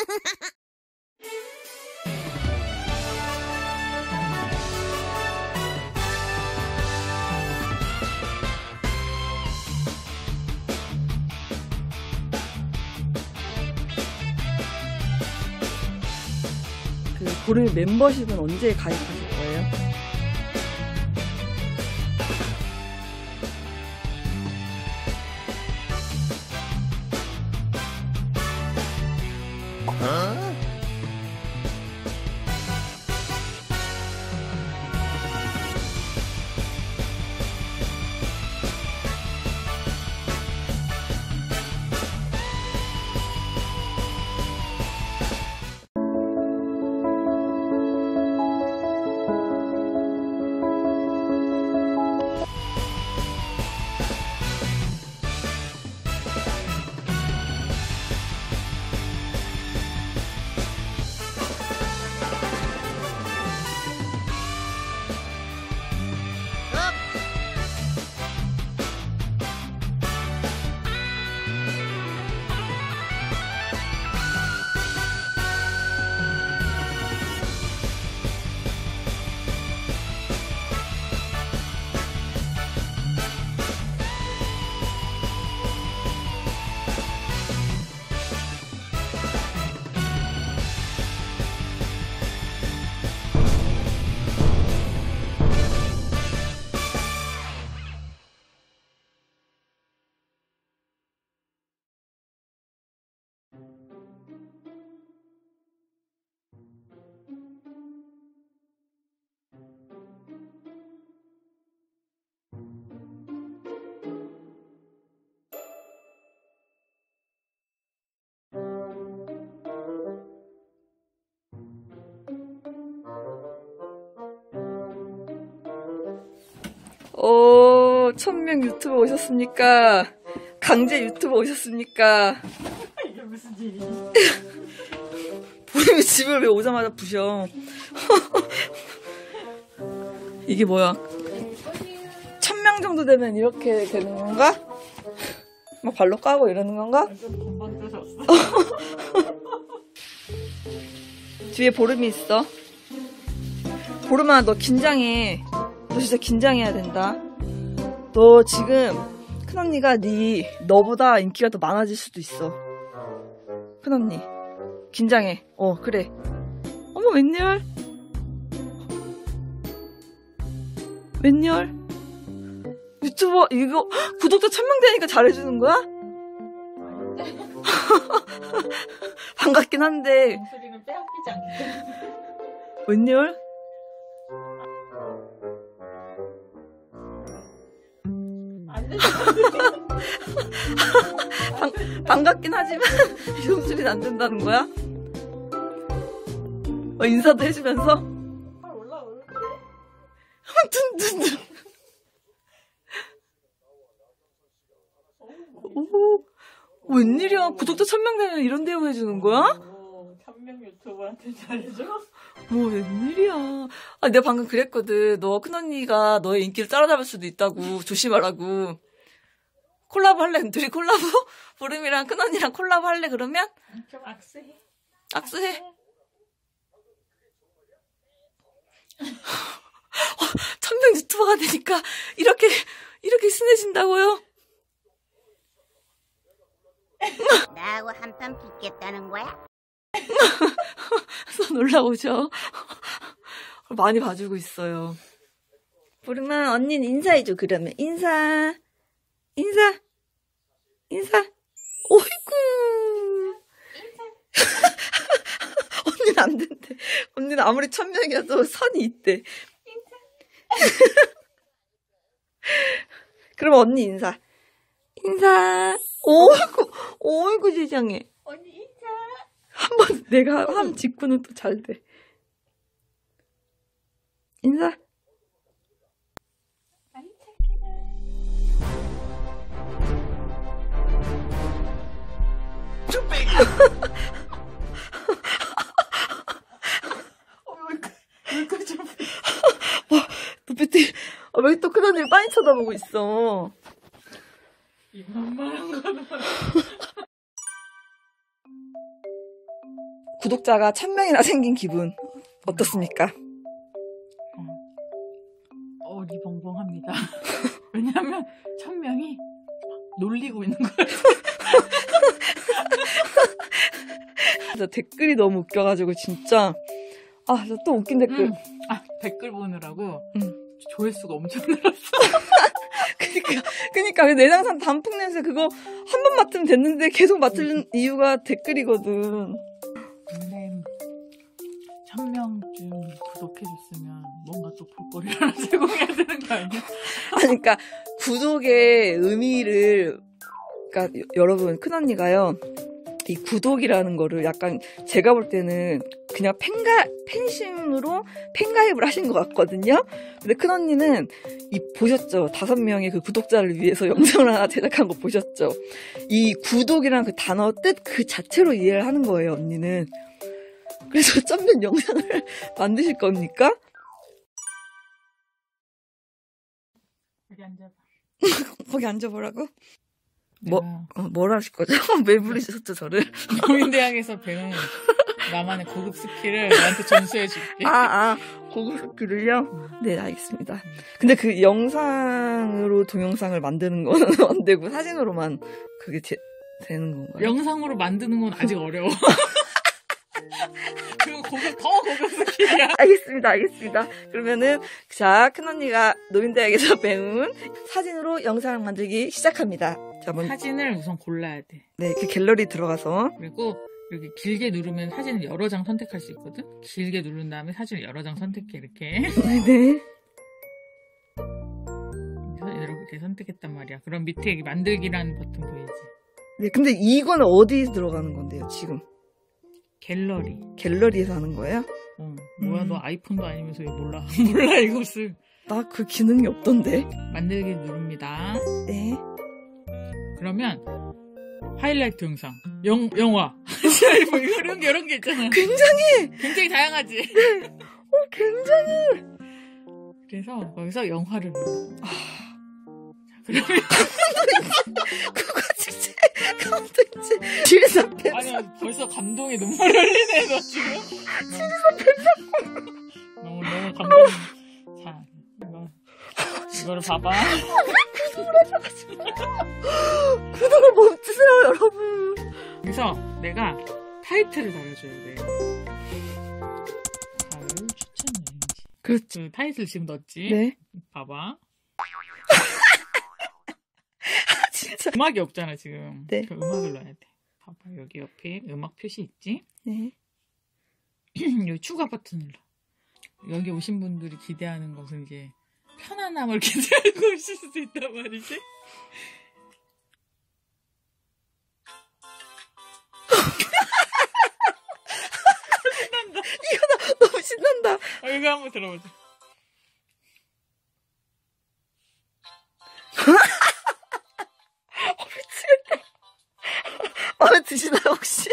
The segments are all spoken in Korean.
그 보름이 멤버십은 언제 가입하실 거예요? 오, 1000명 유튜버 오셨습니까? 강제 유튜버 오셨습니까? 이게 무슨 일이지? 보름이 집을 왜 오자마자 부셔? 이게 뭐야? 1000명 정도 되면 이렇게 되는 건가? 막 발로 까고 이러는 건가? 금방 뜨셨어. 뒤에 보름이 있어. 보름아, 너 긴장해. 너 진짜 긴장해야 된다. 너 지금 큰언니가 너보다 인기가 더 많아질 수도 있어. 큰언니 긴장해. 그래. 어머, 웬열? 웬열? 유튜버 이거 구독자 1000명 되니까 잘해주는 거야? 반갑긴 한데 목소리는 빼앗기지 않게. 웬열? 반갑긴 하지만 이 목소리는 안 된다는 거야? 인사도 해주면서 올라올게. 든든든. 오, 웬일이야? 구독자 1000명 되면 이런 대우 해주는 거야? 1000명 유튜버한테 잘해줘? 뭐 웬일이야? 내가 방금 그랬거든. 너 큰언니가 너의 인기를 따라잡을 수도 있다고 조심하라고. 콜라보 할래? 둘이 콜라보? 보름이랑 큰언니랑 콜라보 할래 그러면? 좀 악수해. 악수해. 1000명 유튜버가 되니까 이렇게 친해진다고요? 나하고 한판 붙겠다는 거야? 손 올라오죠? 많이 봐주고 있어요. 보름아, 언니는 인사해줘, 그러면. 인사. 어이구. 언니는 안 된대. 언니는 아무리 1000명이어도 선이 있대. 그럼 언니 인사. 어이구, 세상에. 언니 인사. 한번 내가 함 직구는 또 잘 돼. 인사. 아이 착해라. 여기까지. 눈빛이 왜 또 큰언니를 빤히 쳐다보고 있어. 이 만만한 거는. 구독자가 1000명이나 생긴 기분 어떻습니까? 어리벙벙합니다. 왜냐면 1000명이 놀리고 있는 거예요. 진짜 댓글이 너무 웃겨가지고 진짜 또 웃긴 댓글. 댓글 보느라고 응. 조회수가 엄청 늘었어. 그니까 내장산 단풍 냄새 그거 한 번 맡으면 됐는데 계속 맡을 이유가 댓글이거든. 근데 1000명쯤 구독해줬으면 뭔가 또 볼거리를 하나 제공해야 되는 거 아니야? 그러니까 구독의 의미를, 그러니까 여러분, 큰언니가요, 이 구독이라는 거를 약간 제가 볼 때는 그냥 팬심으로 팬가입을 하신 것 같거든요. 근데 큰언니는 보셨죠? 5명의 그 구독자를 위해서 영상을 하나 제작한 거 보셨죠? 이 구독이라는 그 단어 뜻 그 자체로 이해를 하는 거예요, 언니는. 그래서 점면 영상을 만드실 겁니까? 여기 앉아봐. 거기 앉아보라고? 내가 뭘 하실 거죠? 왜 부르셨죠, 저를? 노인대학에서 배운 나만의 고급 스킬을 너한테 전수해줄게. 고급 스킬을요? 네, 알겠습니다. 근데 그 영상으로 동영상을 만드는 거는 안 되고 사진으로만 그게 되는 건가요? 영상으로 만드는 건 아직 어려워. 그건 더 고급 스킬이야. 알겠습니다. 그러면은, 자, 큰언니가 노인대학에서 배운 사진으로 영상 만들기 시작합니다. 자, 사진을 우선 골라야 돼. 네, 그 갤러리 들어가서. 그리고 이렇게 길게 누르면 사진을 여러 장 선택할 수 있거든? 길게 누른 다음에 사진을 여러 장 선택해, 이렇게. 네. 이렇게 선택했단 말이야. 그럼 밑에 여기 만들기라는 버튼 보이지? 네, 근데 이거는 어디에 들어가는 건데요, 지금? 갤러리. 갤러리에서 하는 거예요? 뭐야, 너 아이폰도 아니면서 왜 몰라? 몰라, 이것을. 나 그 기능이 없던데. 만들기 누릅니다. 네. 그러면 하이라이트 영상, 영화, 뭐 이런 게 있잖아. 굉장히 다양하지. 굉장히. 그래서 거기서 영화를 눌러. 그러면 그거 진짜 감동이지. 지리산 뱀. 아니 벌써 감동에 눈물이 흘리네 너 지금. 지리산 뱀. 너무 감동. 자 이거를 봐봐. 구독을 멈추세요, 여러분. 그래서 내가 타이틀을 달아줘야 돼. 가을 추천 여행지. 그렇지. 그 타이틀 지금 넣었지? 네. 봐봐. 진짜. 음악이 없잖아 지금. 네. 그 음악을 넣어야 돼. 봐봐 여기 옆에 음악 표시 있지? 네. 여기 추가 버튼 눌러. 여기 오신 분들이 기대하는 것은 이제 편안함을 기대하고 오실 수도 있단 말이지. 신난다. 이거 너무 신난다. 이거 한번 들어보자. 미치겠다. 마음에 드시나요, 혹시?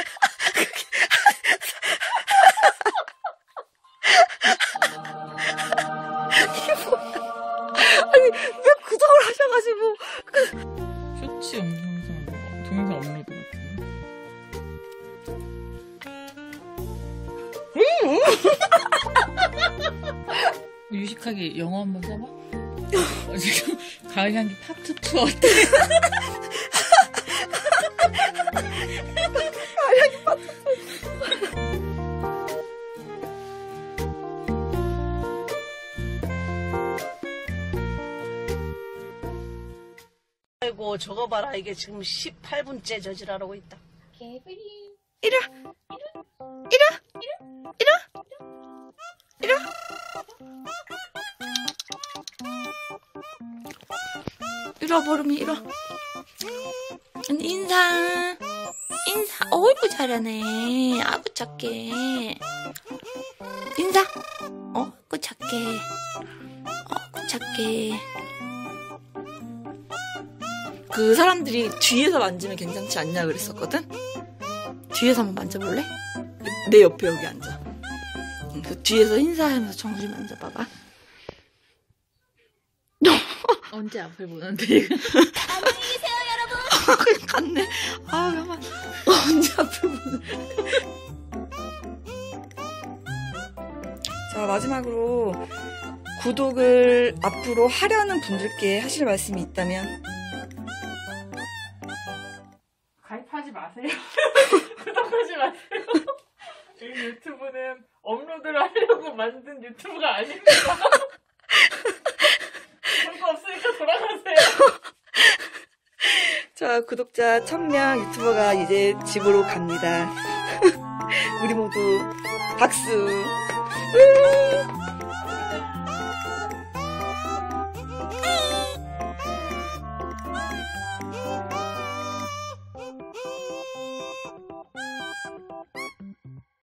이게 뭐야? 아니, 왜 구독을 하셔가지고. 쇼츠 동영상 업로드 같은 유식하게 영어 한번 써봐. 지금 가을 향기 파트 2 어때? 가을 향기 파트 2. 아이고 저거 봐라 이게 지금 18분째 저지랄하고 있다. 이러 보름이 이러. 인사. 어이구 잘하네. 아구 착해. 인사. 어이구 착해. 그 사람들이 뒤에서 만지면 괜찮지 않냐 그랬었거든? 뒤에서 한번 만져볼래? 내 옆에 여기 앉아. 그 뒤에서 인사하면서 정수리 만져봐봐. 언제 앞을 보는데 이거? 안녕히 계세요, 여러분. 그냥 갔네. 가만. 언제 앞을 보는. 마지막으로 구독을 앞으로 하려는 분들께 하실 말씀이 있다면? 가입하지 마세요. 구독하지 마세요. 이 유튜브는 업로드를 하려고 만든 유튜브가 아닙니다. 별거 없으니까 돌아가세요. 자, 구독자 1000명 유튜버가 이제 집으로 갑니다. 우리 모두 박수.